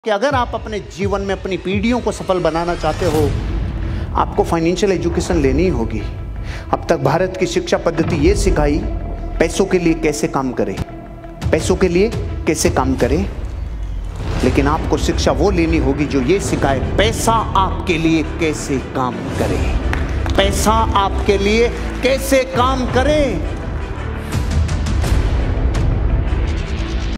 कि अगर आप अपने जीवन में अपनी पीढ़ियों को सफल बनाना चाहते हो, आपको फाइनेंशियल एजुकेशन लेनी होगी। अब तक भारत की शिक्षा पद्धति ये सिखाई पैसों के लिए कैसे काम करें, पैसों के लिए कैसे काम करें, लेकिन आपको शिक्षा वो लेनी होगी जो ये सिखाए पैसा आपके लिए कैसे काम करे, पैसा आपके लिए कैसे काम करे।